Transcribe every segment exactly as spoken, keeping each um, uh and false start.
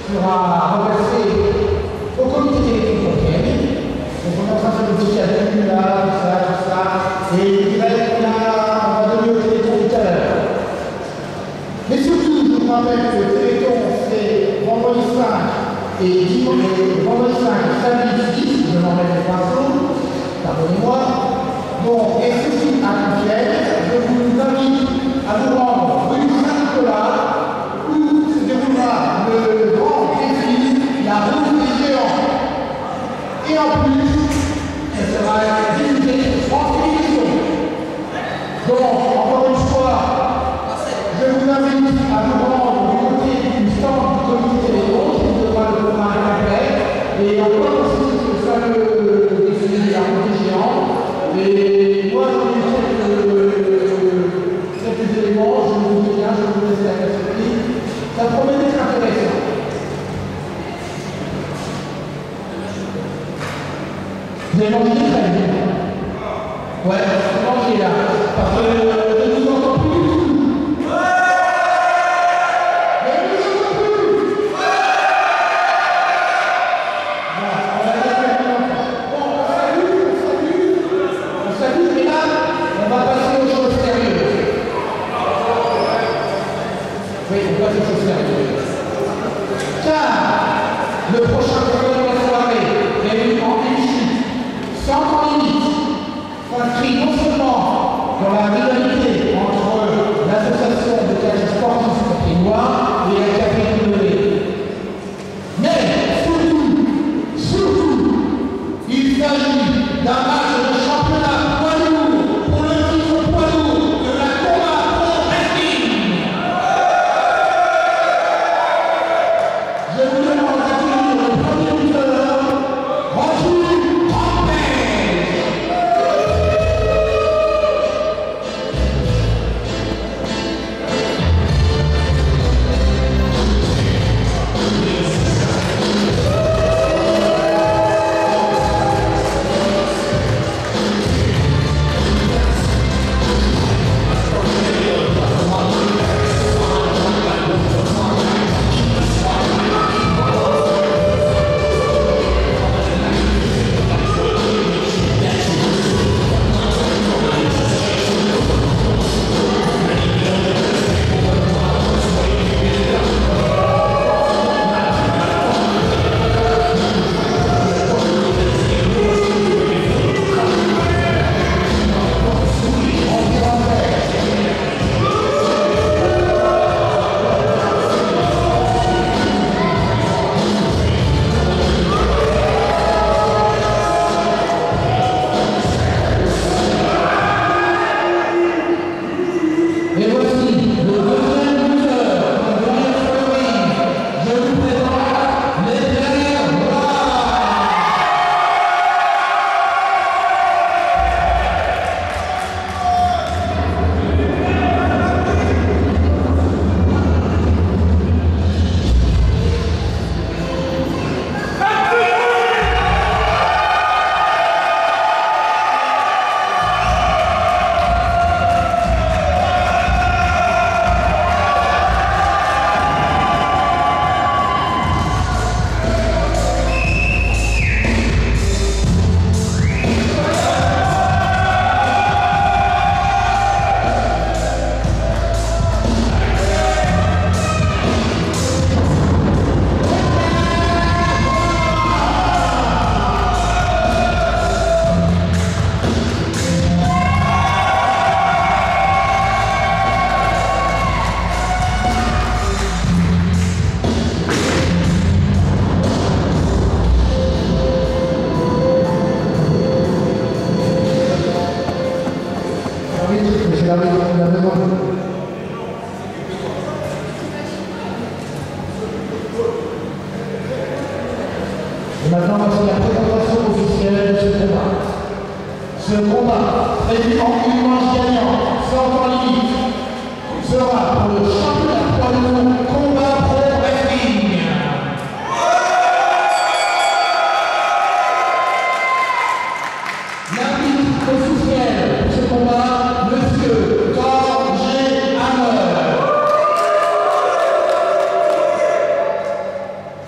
sera reversé au comité téléphonique. Donc on est en train de faire le petit calcul là, tout ça, tout ça. Et il va être là, on va donner au téléphone tout à l'heure. Mais surtout, je vous rappelle que le téléthon, c'est vendredi cinq et dimanche, vendredi cinq et samedi six, je m'en mets les pinceaux, pardonnez-moi. Bon, et ceci à Compiègne, je vous invite à vous rendre rue Saint-Nicolas, où se déroulera le grand défi, la route des géants. Et en plus, elle sera diffusée en télévision. Donc, encore une fois, je vous invite à vous rendre du côté du stand du comité téléphone, qui vous donnera le programme complet. Et encore aussi ce fameux défi, la route des géants. Et moi, je vais faire quelques éléments, je vous dis bien, je vais vous laisser la perspective. Ça promet d'être intéressant. Vous avez mangé très bien. Ouais, mangez là. Parce que je ne vous entends plus du tout. Le prochain programme de la soirée, prévu en une chute, sans temps limite, s'inscrit non seulement dans la rivalité entre l'association de catch sportif caprinois et la Capri-Noé, mais surtout, surtout, il s'agit d'un match de championnat poids lourd pour le titre poids lourd de la Combat Pro Wrestling. Je vous demande d'accueillir le premier lutteur, Rocky Rampage. Et maintenant, voici la présentation officielle de ce combat. Ce combat, prévu en une manche gagnante, sans temps limite, sera pour le championnat poids lourd Combat Pro Wrestling. L'arbitre officiel pour ce combat, Monsieur Thor G. Hammer.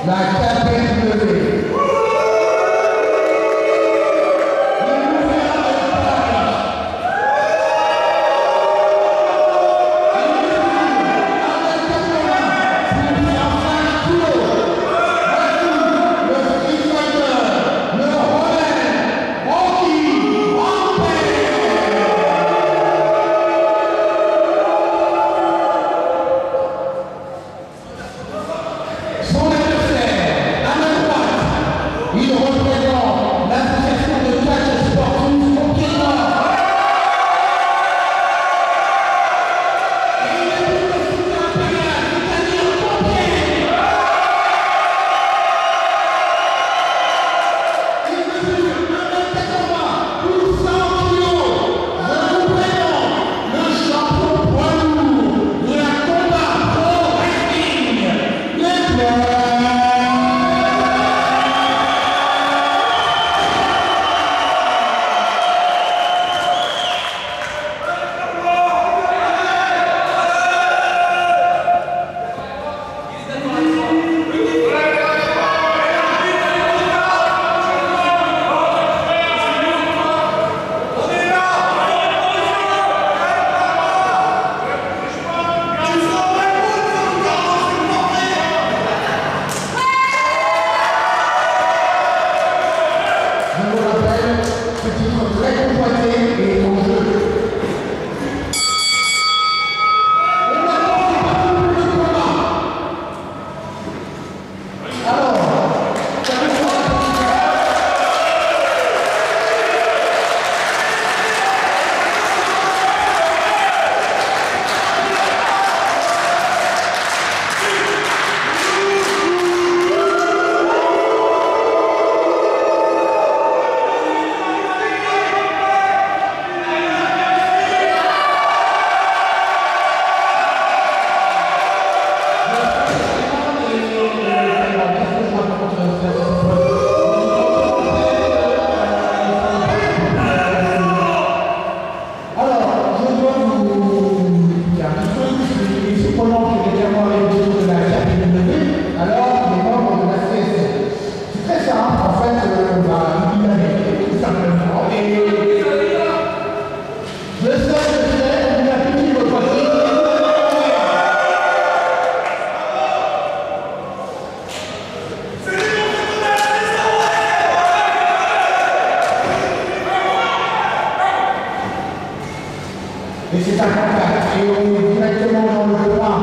Et c'est un contact. Et on est directement dans le point.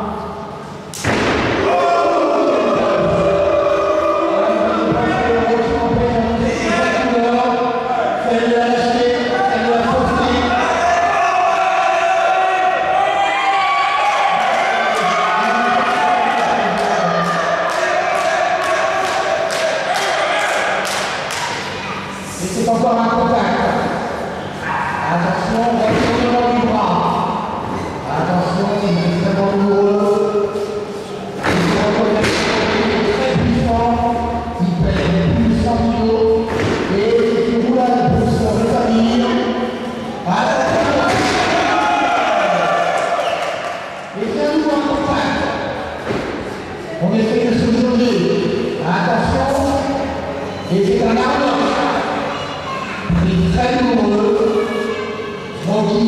Et c'est encore un contact. Attention, restez dans les bras. Attention, c'est extrêmement douloureux. C'est un contact très puissant. Il pèse plus de cent kilos. Et c'est une roulade pour se rétablir. Attention. Et c'est un nouveau contact. On essaie de se changer. Attention. Et c'est un arbre. Très douloureux, tranquille.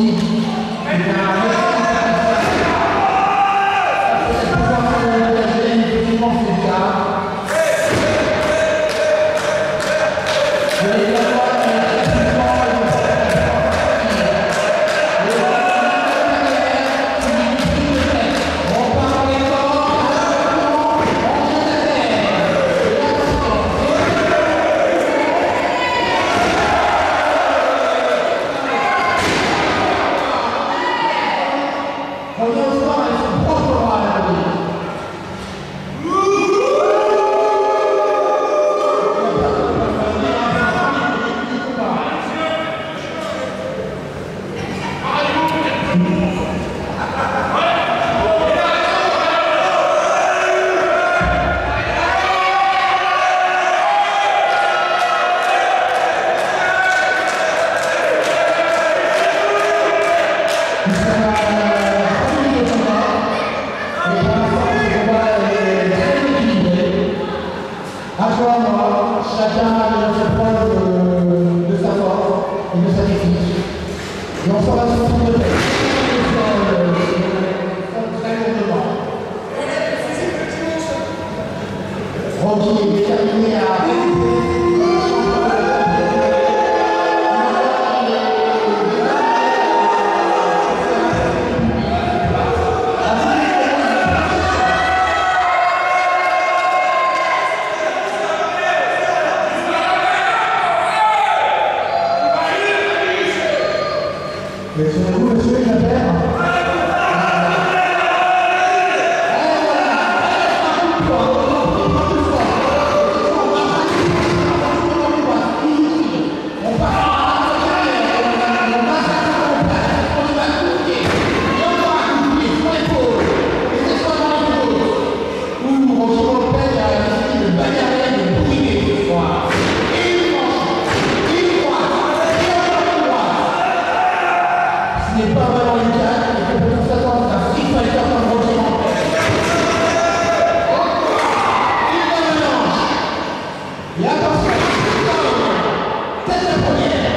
Et on fera son tour de tête. Très lourdement. Rocky est déterminé à mais sur vous, monsieur, il a peur. C'est pas vraiment le cas, il faut que tout s'attendre à un Street Fighter comme Rocky Rampage. Il va mélange. Et attention, tête la première.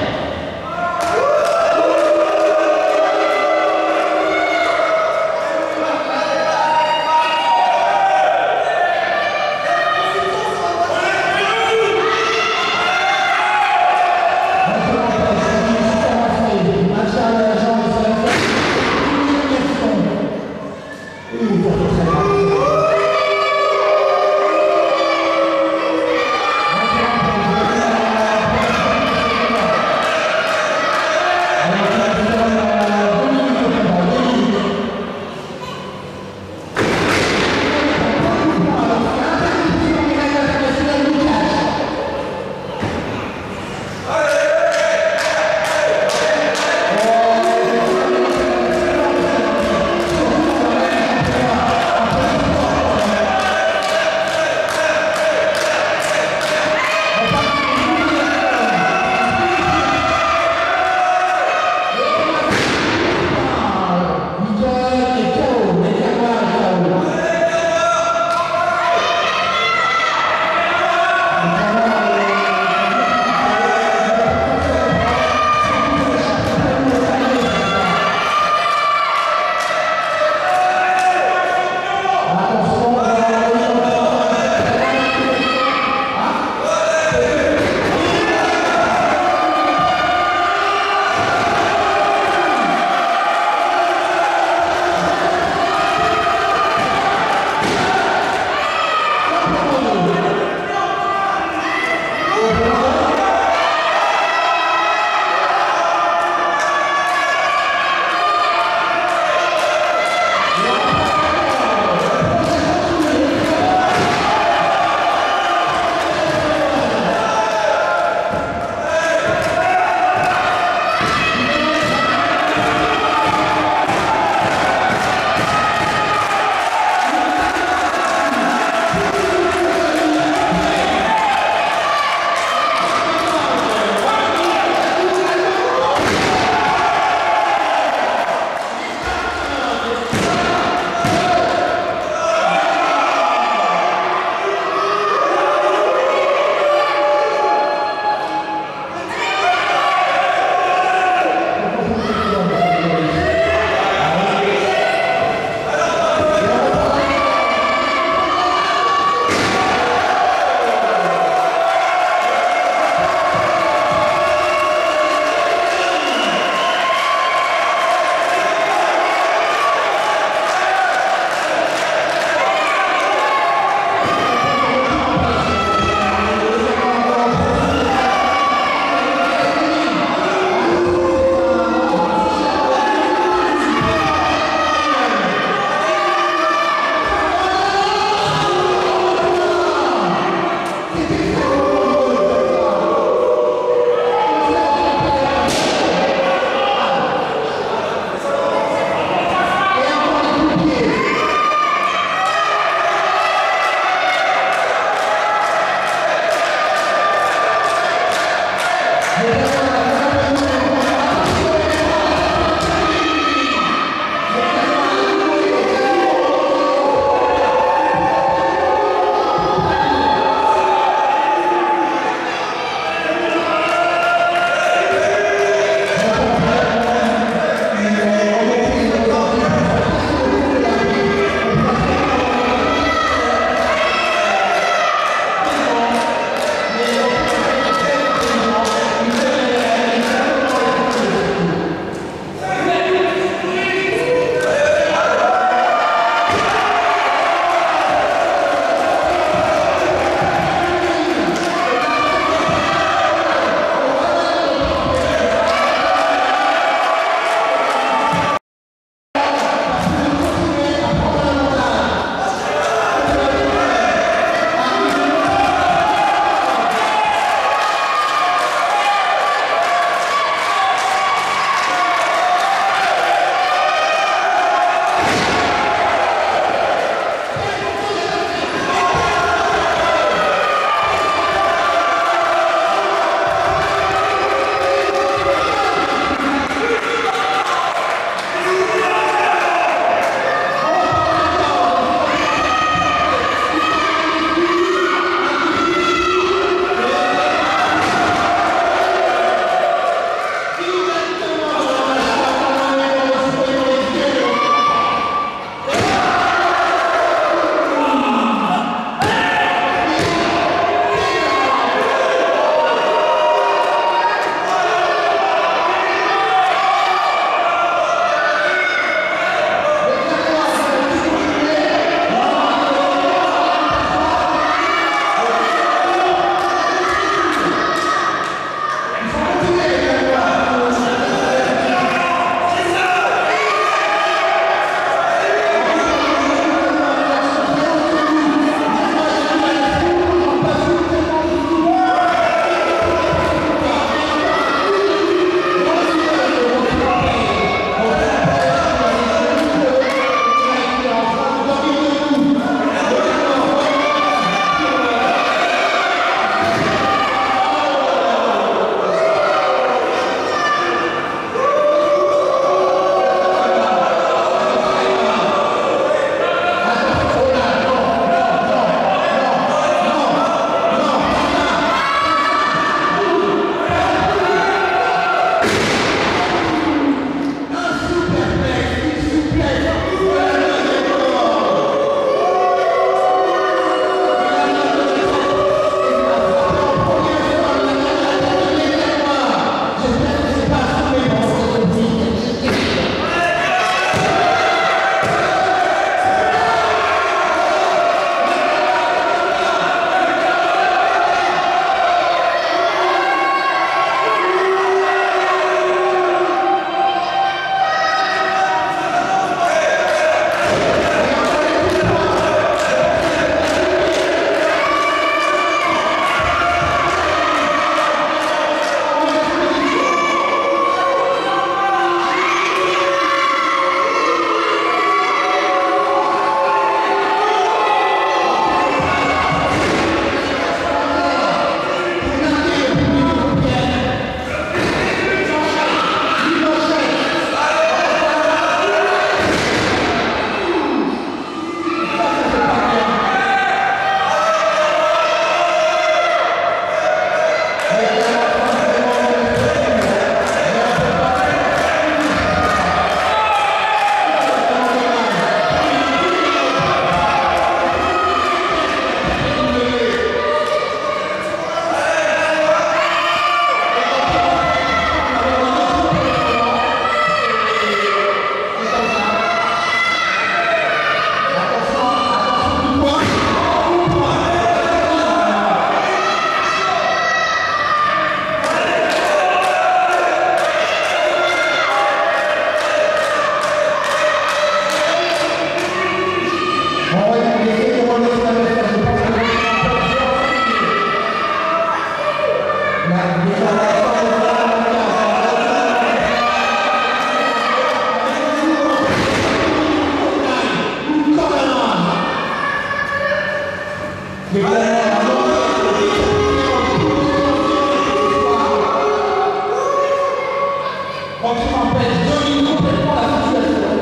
Quand tu m'empêches de dominer complètement la situation,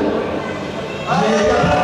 j'ai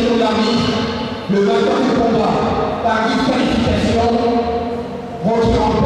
le vainqueur du combat par disqualification rentre en